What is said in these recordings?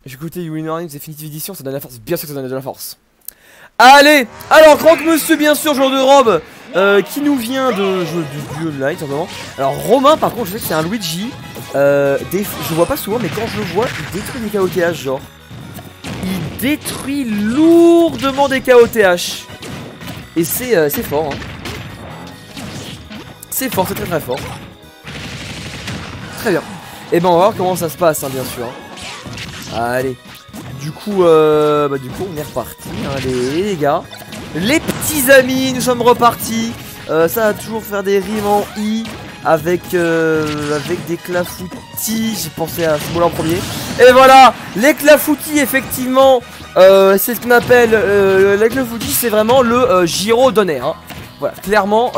J'ai écouté You Win Warning Definitive Edition, ça donne la force, bien sûr que ça donne de la force. Allez, alors Croque-Monsieur bien sûr, joueur de robe, qui nous vient de jeu du online simplement. Alors Romain par contre je sais que c'est un Luigi, je vois pas souvent mais quand je le vois il détruit des KOTH genre. Il détruit lourdement des KOTH. Et c'est fort hein. C'est fort, c'est très très fort. Très bien. Et ben on va voir comment ça se passe hein, bien sûr hein. Allez, du coup on est reparti, allez les gars, les petits amis, nous sommes repartis. Ça va toujours faire des rimes en I avec des clafoutis, j'ai pensé à ce mot-là en premier. Et voilà, les clafoutis effectivement, c'est ce qu'on appelle, les clafoutis c'est vraiment le gyro d'honneur hein. Voilà, clairement,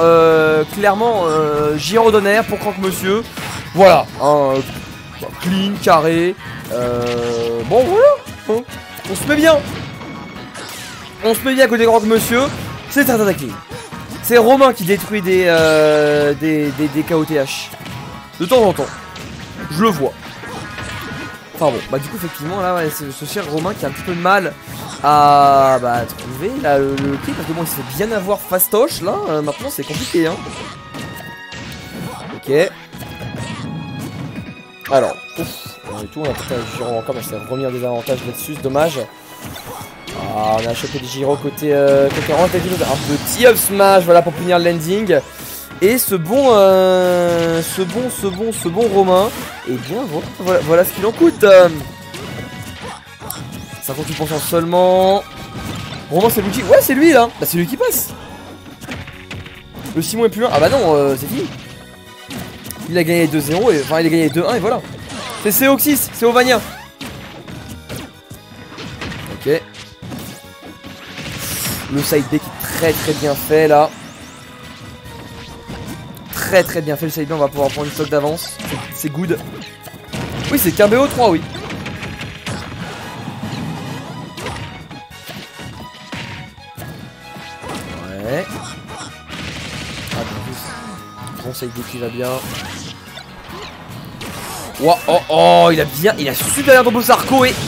gyro d'honneur pour Croque-Monsieur. Voilà, hein, clean, carré. Bon voilà bon. On se met bien. On se met bien à côté Croque-Monsieur. C'est très clean. C'est Romain qui détruit des KOTH de temps en temps. Je le vois. Enfin bon, bah du coup effectivement là ouais, c'est ce cher Romain qui a un petit peu de mal à trouver là, le kill parce que bon il se fait bien avoir fastoche là, maintenant c'est compliqué hein. Ok. Alors, ouf. Et tout, on a peut-être un gyro encore, mais ça remis un désavantage là-dessus, c'est dommage. Ah, on a chopé des gyros côté rang, un petit up smash, voilà, pour punir le landing. Et ce bon Romain, et bien voilà ce qu'il en coûte. 58% seulement. Romain c'est Luigi, ouais c'est lui là, bah c'est lui qui passe. Le Simon est plus loin, ah bah non, c'est fini. Il a gagné 2-0, et enfin il a gagné 2-1 et voilà. C'est Seoxys, c'est Ovania. Ok. Le side B qui est très bien fait là. Très bien fait le side B, on va pouvoir prendre une stock d'avance. C'est good. Oui c'est qu'un BO3 oui. Ouais. Ah bon side B qui va bien. Wow, oh, il a super bien tempo Sarko et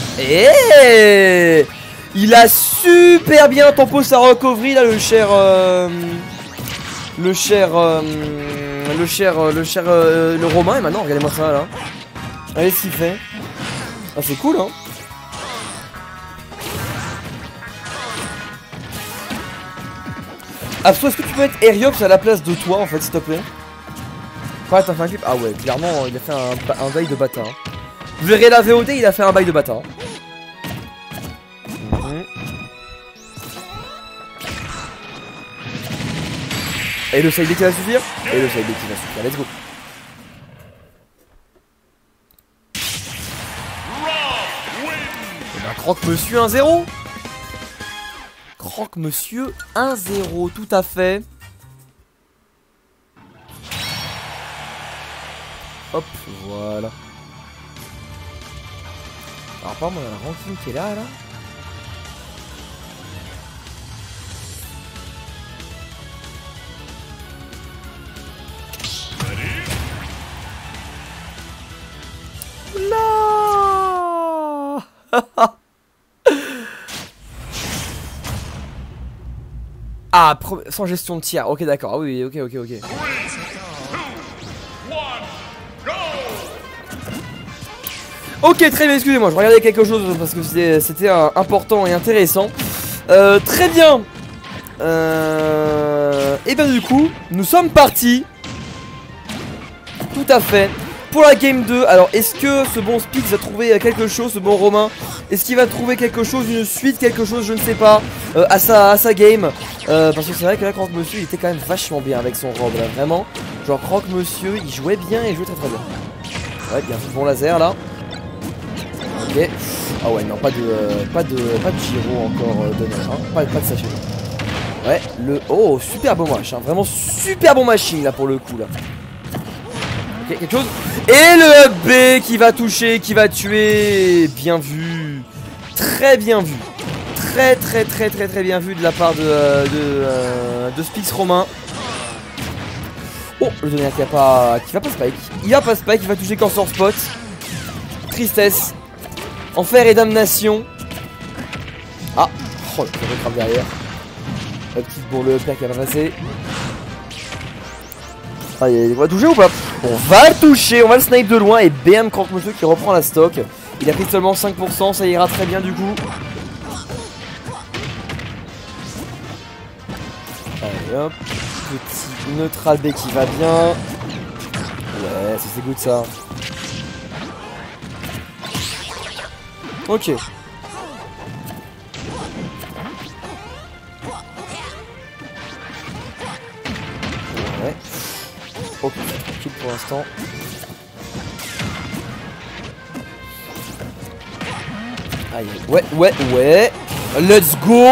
il a super bien tempo sa recovery là le Romain et maintenant regardez-moi ça là. Regardez ce qu'il fait. Ah c'est cool hein. Abso, est-ce que tu peux être Eriops à la place de toi en fait s'il te plaît? Ouais, t'as fait un clip. Ah ouais, clairement, il a fait un bail de bâtard. Vous verrez la VOD, il a fait un bail de bâtard. Et le side B qui va suffire. Et le side B qui va suffire. Let's go. Et bah, Croque-Monsieur 1-0. Croque-Monsieur 1-0, tout à fait. Hop, voilà. Alors par contre on a la ranking qui est là là. Ah, sans gestion de tir, ok d'accord, oui, ok. Ok, très bien, excusez-moi, je regardais quelque chose parce que c'était important et intéressant. Très bien. Et ben du coup, nous sommes partis. Tout à fait. Pour la game 2, alors est-ce que ce bon Spix va trouver quelque chose, ce bon Romain? Est-ce qu'il va trouver quelque chose, une suite, quelque chose, je ne sais pas, à sa game? Parce que c'est vrai que là, Croque-Monsieur, il était quand même vachement bien avec son robe, là, vraiment. Genre, Croque-Monsieur, il jouait bien et il jouait très bien. Ouais, bien vu, bon laser, là. Ok. Ah ouais, non, pas de gyro encore d'honneur, hein. Pas de sachet. Ouais, oh, super bon match, hein. Vraiment super bon machine, là, pour le coup, là. Ok, quelque chose. Et le up B qui va toucher, qui va tuer. Bien vu. Très bien vu. Très bien vu de la part de Spix Romain. Oh, le donner qui va pas spike. Il va pas spike, il va toucher Cancer Spot. Tristesse. Enfer et damnation. Ah, oh, le crame derrière. La petite bourre le père qui va passer. Ah, il va toucher ou pas? On va le toucher, on va le snipe de loin. Et bam, Croque-Monsieur qui reprend la stock. Il a pris seulement 5%, ça ira très bien du coup. Allez hop, petit neutral B qui va bien. Ouais, ça c'est good ça. Ok. Ouais. Ok, tranquille pour l'instant. Aïe, ouais. Let's go.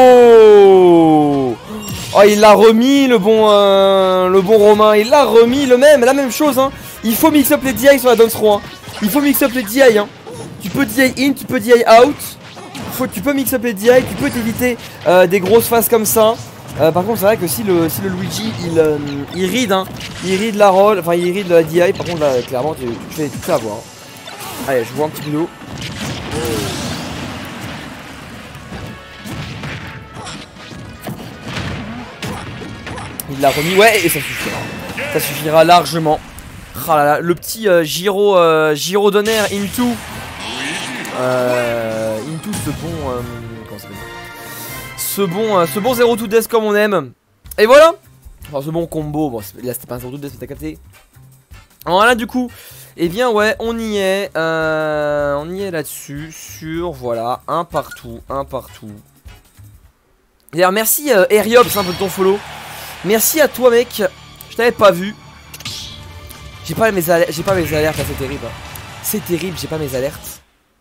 Oh, il l'a remis le bon Romain. Il l'a remis la même chose hein. Il faut mix up les DI sur la Dance Row hein. Il faut mix up les DI hein. Tu peux DI in, tu peux DI out. Tu peux mix up les DI, tu peux t'éviter des grosses phases comme ça. Par contre c'est vrai que si le Luigi il read hein. Il read la roll, enfin il read la DI. Par contre là clairement tu te fais avoir hein. Allez, je vois un petit vidéo. Il l'a remis, ouais, et ça suffira. Ça suffira largement. Ah là là, le petit Giro Donner into ce bon comment ça s'appelle, ce bon 0 to death comme on aime. Et voilà. Enfin ce bon combo. Bon là c'était pas un 0 to death mais t'as capté. Alors là du coup, eh bien ouais, on y est là-dessus. Sur voilà, un partout. D'ailleurs merci Eriob, c'est un peu de ton follow. Merci à toi mec, je t'avais pas vu. J'ai pas mes alertes, là, c'est terrible. C'est terrible, j'ai pas mes alertes.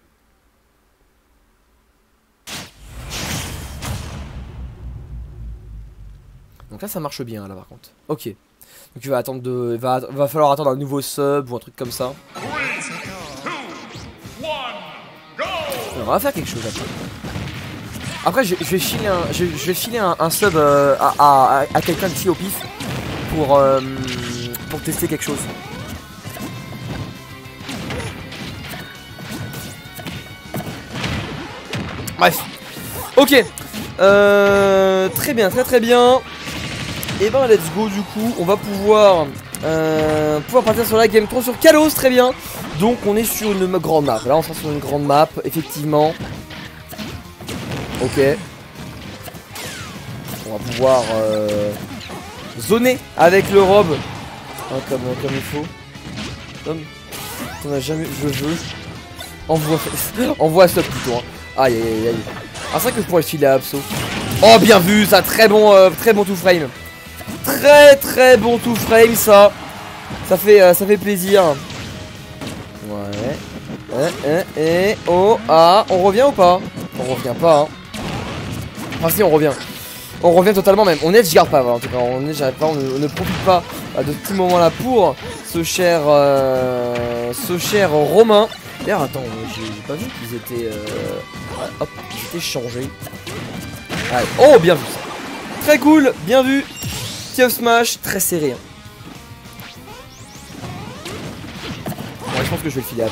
Donc là ça marche bien là par contre. Ok. Donc il va attendre va falloir attendre un nouveau sub ou un truc comme ça. On va faire quelque chose après. Après je vais filer un sub à quelqu'un ici au pif pour tester quelque chose. Bref. Ok. Très bien. Et ben let's go du coup. On va pouvoir partir sur la game 3 sur Kalos, très bien. Donc on est sur une grande map. Là on sera sur une grande map, effectivement. Ok. On va pouvoir zoner avec le rob hein, comme il faut. On a jamais. Je veux. Envoie stop plutôt. Hein. Aïe. Ah c'est vrai que je pourrais le filer à Abso. Oh bien vu ça, très bon two frame. Très bon two frame ça. Ça fait plaisir. Ouais. Oh ah, on revient ou pas? On revient pas hein. Enfin si on revient. On revient totalement même. On est, je garde pas en tout cas. On ne profite pas de ce petit moment là pour ce cher Romain. D'ailleurs attends, j'ai pas vu qu'ils étaient hop, ils étaient changés. Allez. Oh bien vu. Très cool, bien vu. Petit smash, très serré. Hein. Ouais, je pense que je vais le filer à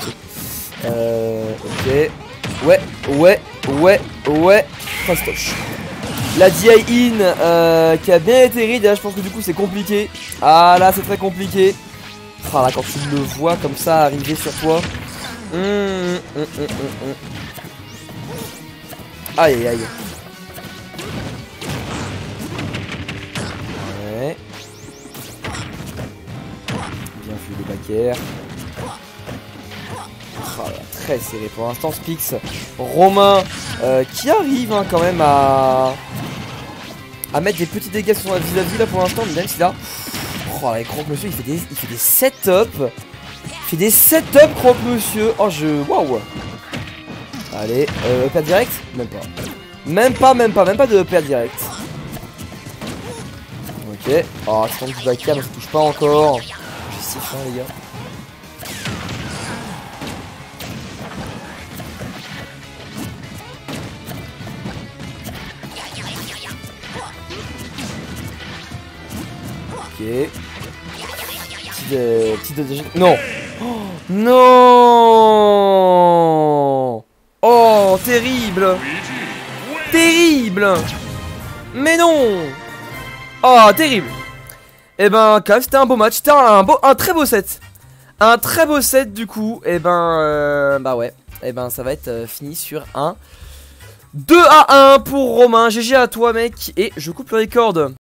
tout. Ok. Ouais. Fastoche. La DI in qui a bien été read. Là je pense que du coup c'est compliqué. Ah là c'est très compliqué. Ah là quand tu le vois comme ça arriver sur toi. Aïe. Ouais. Bien vu le back air. Oh là, très serré pour l'instant Spix. Romain qui arrive hein, quand même à mettre des petits dégâts sur son vis-à-vis là pour l'instant, même si là. Oh là, Croque-Monsieur il fait des setups. Il fait des setups Croque-Monsieur. Oh waouh. Allez, EPR direct? Même pas de EPR direct. Ok. Oh, c'est du back air, mais ça touche pas encore. J'ai si faim les gars. Ok. Petite non. Oh, non. non, terrible. Terrible. Mais non. Oh, terrible. Et ben, Cave, c'était un beau match. C'était un très beau set. Un très beau set, du coup. Et ben, bah ouais. Et ben, ça va être fini sur un 2-1 pour Romain. GG à toi, mec. Et je coupe le record.